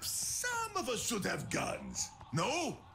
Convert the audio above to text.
Perhaps some of us should have guns. No?